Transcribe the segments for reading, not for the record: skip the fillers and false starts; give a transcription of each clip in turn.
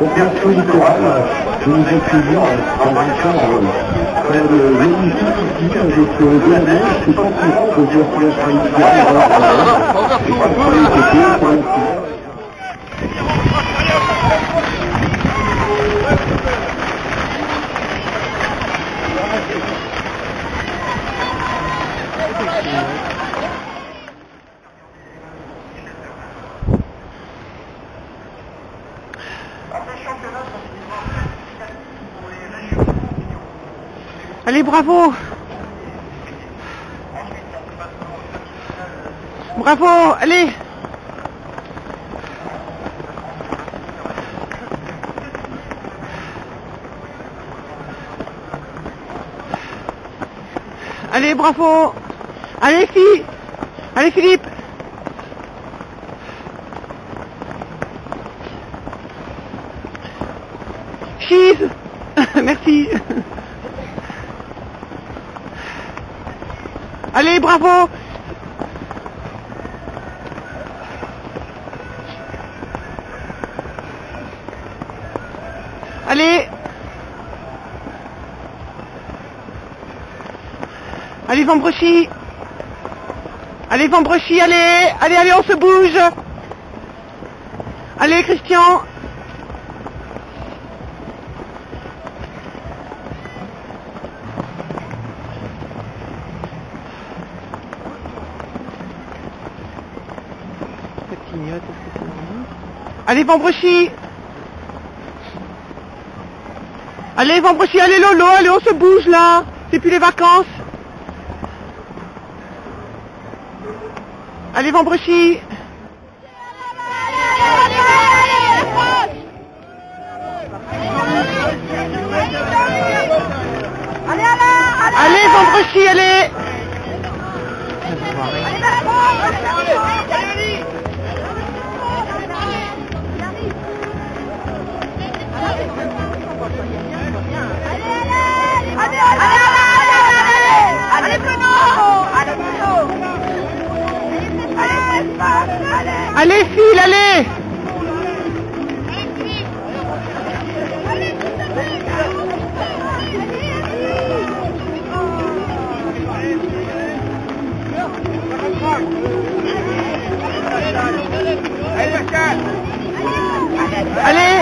opération littorale, je nous accueillir dans un cadre magnifique ici avec de la neige, c'est pas courant de dire qu'il y a un hiver, et pas pour les côtés, pour les Allez, bravo! Bravo! Allez! Allez, bravo! Allez, Philippe! Allez, Philippe! Cheese! Merci! Allez, bravo! Allez! Allez, Vambrechy! Allez, Vambrechy, allez! Allez, allez, on se bouge! Allez, Christian! Allez, Vambrechy! Allez, Vambrechy, allez, Lolo, allez, on se bouge, là! C'est plus les vacances! Allez, Vambrechy! Allez, Vambrechy, allez! Allez, file, allez! Allez!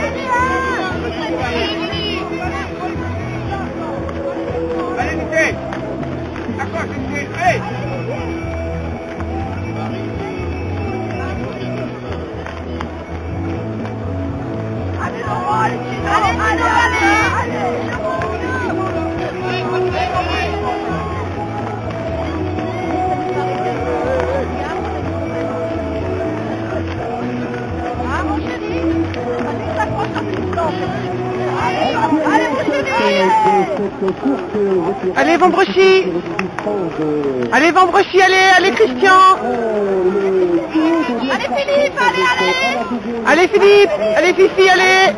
Allez, Vambrechy! Allez, Vambrechy, allez, allez, Christian! Allez, Philippe, allez, allez! Allez, Philippe! Allez, Fifi, allez!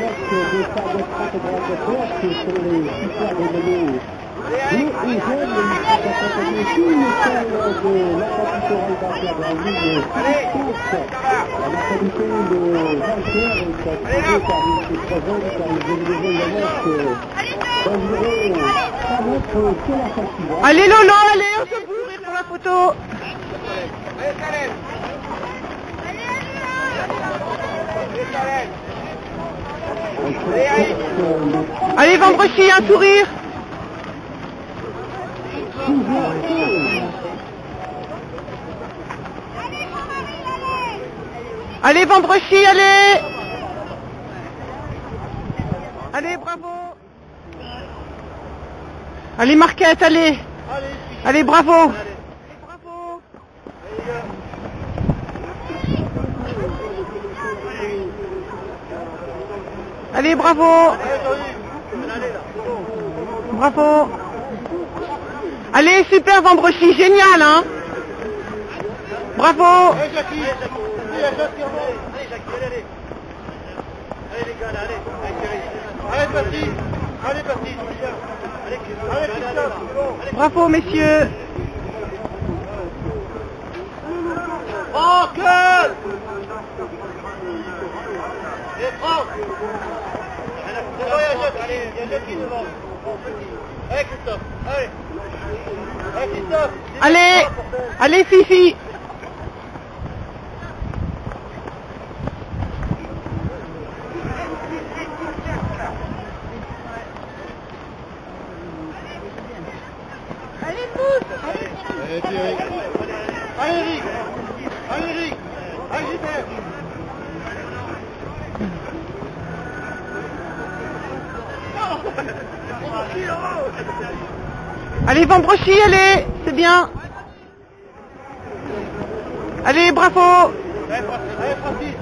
Allez, Lolo, allez, on se bourre pour la photo. Allez, Vambrechy, un sourire. Allez, Vambrechy, allez. Allez, bravo. Allez, Marquette, allez. Allez, bravo. Bravo. Allez, bravo. Bravo. Allez, super, Vambrechy, génial, hein. Bravo. Allez, Jackie. Allez, allez. Allez, les gars, allez. Allez, parti. Allez, parti. Allez, Christophe. Bravo, messieurs. Oh, que! Et prends. Devant, il y a Jackie devant. Allez, Christophe, allez. Allez, Christophe. Allez, allez Fifi. Allez, pousse. Allez, Thierry. Allez, Eric. Allez, Eric. Allez, Gilbert. Allez Vambrochy, allez, c'est bien. Allez, bravo. Allez, Francis.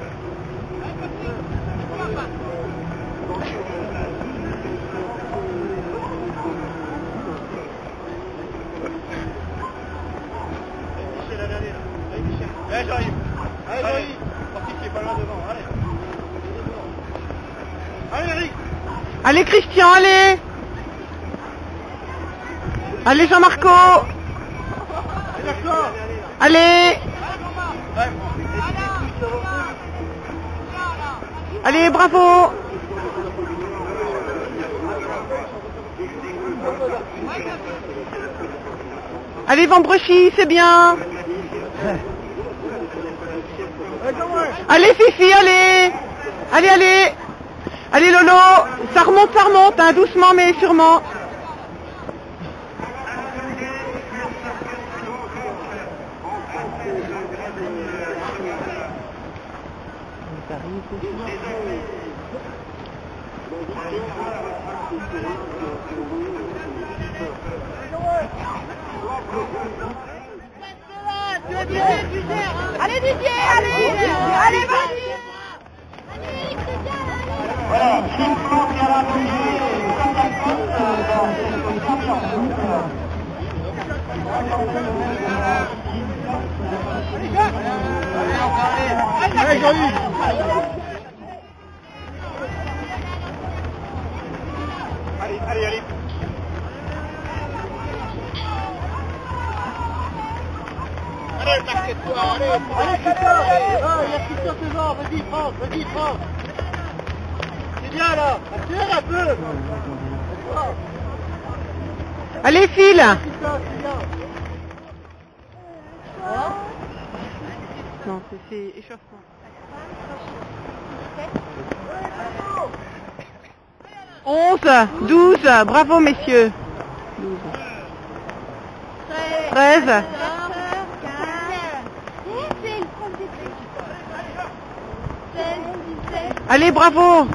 Allez, j'arrive. Allez, j'arrive. Francis qui est pas loin devant. Allez. Allez, Eric. Allez Christian, allez. Allez Jean-Marco. Allez. Allez, bravo. Allez Vambrochy, c'est bien. Allez Fifi, allez. Allez, allez. Allez Lolo, ça remonte, hein, doucement mais sûrement. Allez Didier, allez, allez vas-y. Voilà, s'il faut bien l'appuyer, Allez, Jean-Yves. Allez, allez, allez. Allez, marquez-toi, allez. Allez, Christophe. Ah, il y a Christophe devant. Vas-y, France, vas-y, France. C'est bien, là. Tire un peu. Allez file. Christophe, c'est bien. Non, c'est échauffement. 11, 12, bravo messieurs. 13. Allez, bravo.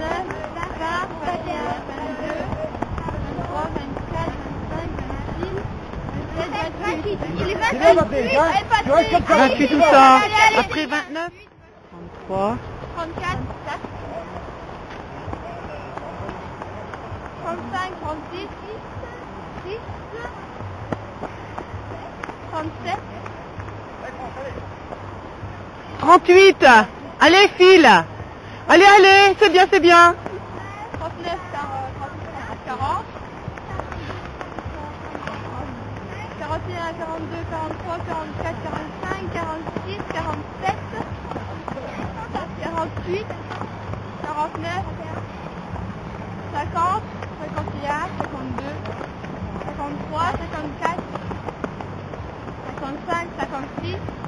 28 tout ça. Après 29. 33. 34, 35, 36, 6, 37, 38. Allez, file. Allez, allez, c'est bien, c'est bien. 39, 40, 41, 42, 43, 44, 45, 46, 47, 48, 49, 50, 51, 52, 53, 54, 55, 56,